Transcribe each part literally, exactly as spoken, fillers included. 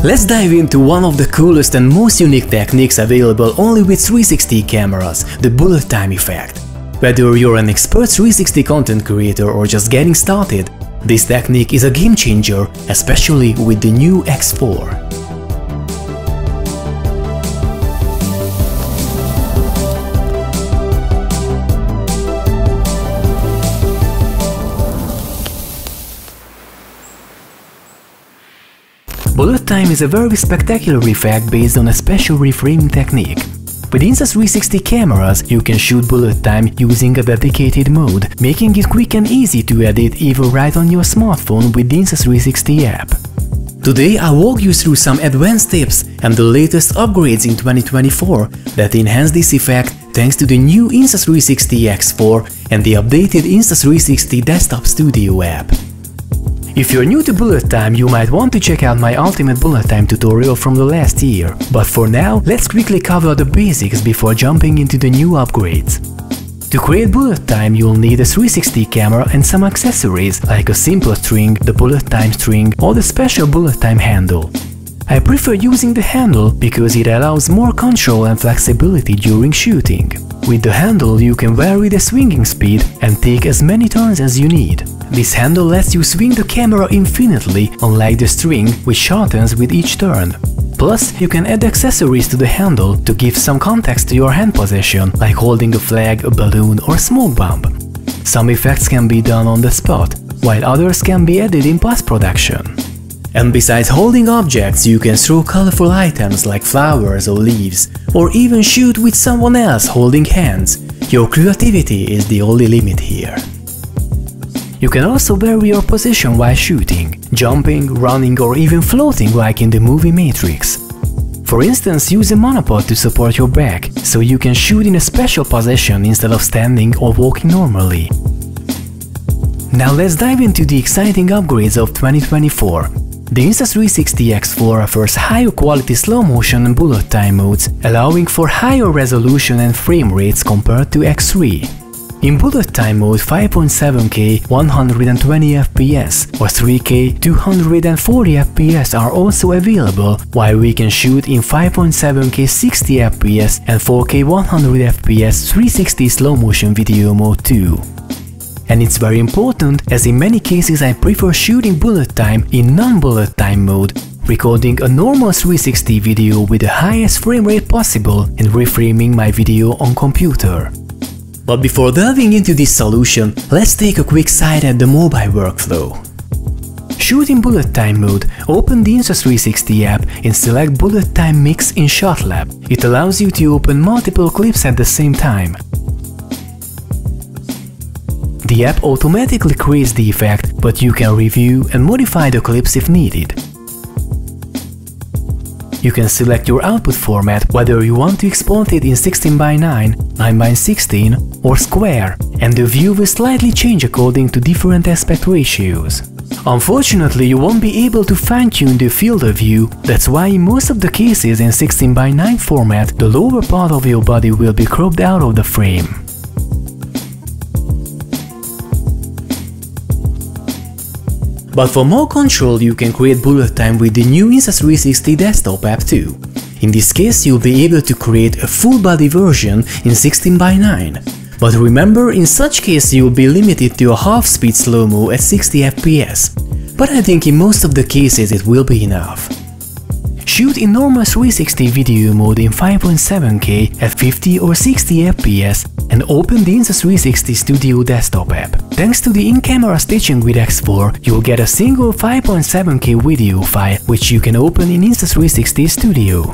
Let's dive into one of the coolest and most unique techniques available only with three sixty cameras, the bullet time effect. Whether you're an expert three sixty content creator or just getting started, this technique is a game changer, especially with the new X four. Bullet time is a very spectacular effect based on a special reframing technique. With Insta three sixty cameras, you can shoot bullet time using a dedicated mode, making it quick and easy to edit even right on your smartphone with the Insta three sixty app. Today I'll walk you through some advanced tips and the latest upgrades in twenty twenty-four that enhance this effect thanks to the new Insta three sixty X four and the updated Insta three sixty Desktop Studio app. If you're new to bullet time, you might want to check out my ultimate bullet time tutorial from the last year, but for now, let's quickly cover the basics before jumping into the new upgrades. To create bullet time, you'll need a three sixty camera and some accessories like a simple string, the bullet time string, or the special bullet time handle. I prefer using the handle because it allows more control and flexibility during shooting. With the handle, you can vary the swinging speed and take as many turns as you need. This handle lets you swing the camera infinitely, unlike the string, which shortens with each turn. Plus, you can add accessories to the handle to give some context to your hand position, like holding a flag, a balloon, or smoke bomb. Some effects can be done on the spot, while others can be added in post-production. And besides holding objects, you can throw colorful items like flowers or leaves, or even shoot with someone else holding hands. Your creativity is the only limit here. You can also vary your position while shooting, jumping, running, or even floating like in the movie Matrix. For instance, use a monopod to support your back, so you can shoot in a special position instead of standing or walking normally. Now let's dive into the exciting upgrades of twenty twenty-four. The Insta three sixty X four offers higher quality slow motion and bullet time modes, allowing for higher resolution and frame rates compared to X three. In bullet time mode, five point seven K one hundred twenty F P S or three K two hundred forty F P S are also available, while we can shoot in five point seven K sixty F P S and four K one hundred F P S three sixty slow motion video mode too. And it's very important, as in many cases I prefer shooting bullet time in non-bullet time mode, recording a normal three sixty video with the highest frame rate possible and reframing my video on computer. But before delving into this solution, let's take a quick sight at the mobile workflow. Shoot in bullet time mode, open the Insta three sixty app and select bullet time mix in Shot Lab. It allows you to open multiple clips at the same time. The app automatically creates the effect, but you can review and modify the clips if needed. You can select your output format, whether you want to export it in sixteen by nine, nine by sixteen or square, and the view will slightly change according to different aspect ratios. Unfortunately, you won't be able to fine-tune the field of view, that's why in most of the cases in sixteen by nine format, the lower part of your body will be cropped out of the frame. But for more control, you can create bullet time with the new Insta three sixty Desktop app too. In this case, you'll be able to create a full body version in sixteen by nine. But remember, in such case you'll be limited to a half-speed slow-mo at sixty F P S. But I think in most of the cases it will be enough. Shoot in normal three sixty video mode in five point seven K at fifty or sixty F P S and open the Insta three sixty Studio desktop app. Thanks to the in-camera stitching with X four, you'll get a single five point seven K video file which you can open in Insta three sixty Studio.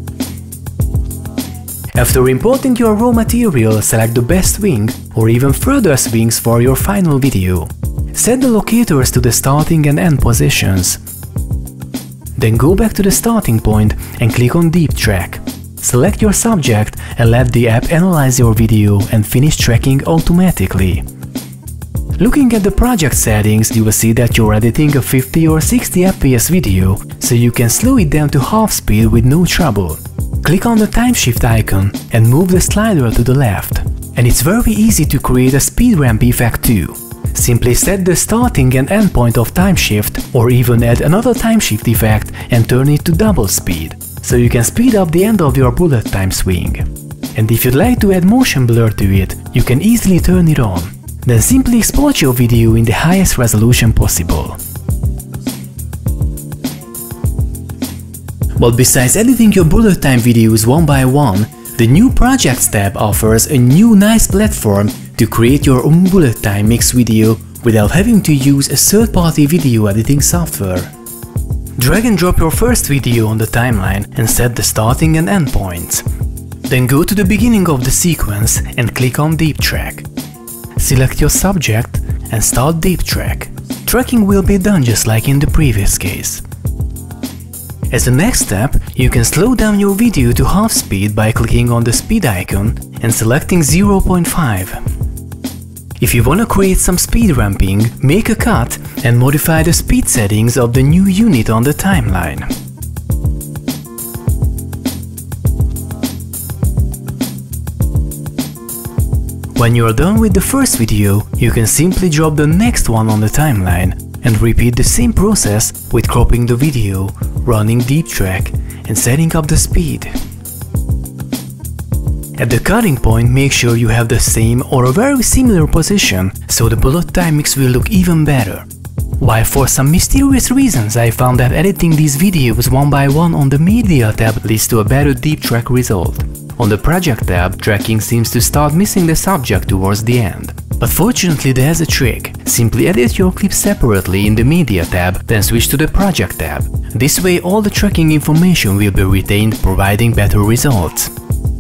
After importing your raw material, select the best swing or even further swings for your final video. Set the locators to the starting and end positions. Then go back to the starting point and click on Deep Track. Select your subject and let the app analyze your video and finish tracking automatically. Looking at the project settings, you will see that you're editing a fifty or sixty F P S video, so you can slow it down to half speed with no trouble. Click on the time shift icon and move the slider to the left. And it's very easy to create a speed ramp effect too. simply set the starting and end point of time shift, or even add another time shift effect and turn it to double speed, so you can speed up the end of your bullet time swing. And if you'd like to add motion blur to it, you can easily turn it on. Then simply export your video in the highest resolution possible. But besides editing your bullet time videos one by one, the new Projects tab offers a new nice platform to create your own bullet time mix video without having to use a third-party video editing software. Drag and drop your first video on the timeline and set the starting and end points. Then go to the beginning of the sequence and click on Deep Track. Select your subject and start Deep Track. Tracking will be done just like in the previous case. As a next step, you can slow down your video to half speed by clicking on the speed icon and selecting zero point five. If you want to create some speed ramping, make a cut and modify the speed settings of the new unit on the timeline. When you are done with the first video, you can simply drop the next one on the timeline and repeat the same process with cropping the video, running Deep Track and setting up the speed. At the cutting point, make sure you have the same or a very similar position, so the bullet time mix will look even better. While for some mysterious reasons I found that editing these videos one by one on the Media tab leads to a better Deep Track result. On the Project tab, tracking seems to start missing the subject towards the end. But fortunately there's a trick. Simply edit your clip separately in the Media tab, then switch to the Project tab. This way all the tracking information will be retained, providing better results.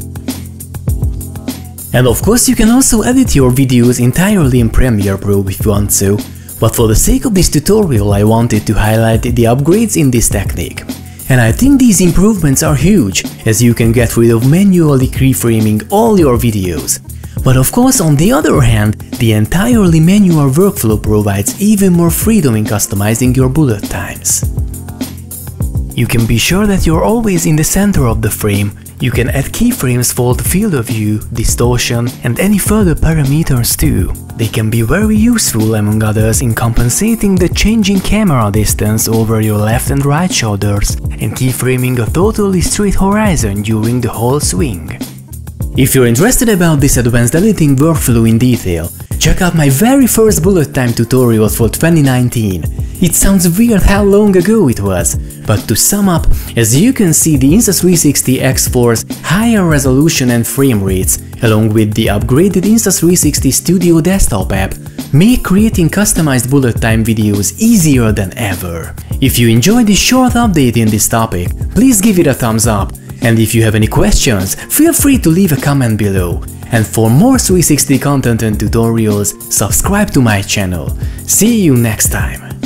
And of course you can also edit your videos entirely in PremierePro if you want to, but for the sake of this tutorial I wanted to highlight the upgrades in this technique. And I think these improvements are huge, as you can get rid of manually keyframing all your videos. But of course, on the other hand, the entirely manual workflow provides even more freedom in customizing your bullet times. You can be sure that you're always in the center of the frame. You can add keyframes for the field of view, distortion, and any further parameters too. They can be very useful, among others, in compensating the changing camera distance over your left and right shoulders and keyframing a totally straight horizon during the whole swing. If you're interested about this advanced editing workflow in detail, check out my very first bullet time tutorial for twenty nineteen. It sounds weird how long ago it was, but to sum up, as you can see, the Insta three sixty X four's higher resolution and frame rates, along with the upgraded Insta three sixty Studio desktop app, make creating customized bullet time videos easier than ever. If you enjoyed this short update in this topic, please give it a thumbs up. And if you have any questions, feel free to leave a comment below. And for more three sixty content and tutorials, subscribe to my channel. See you next time!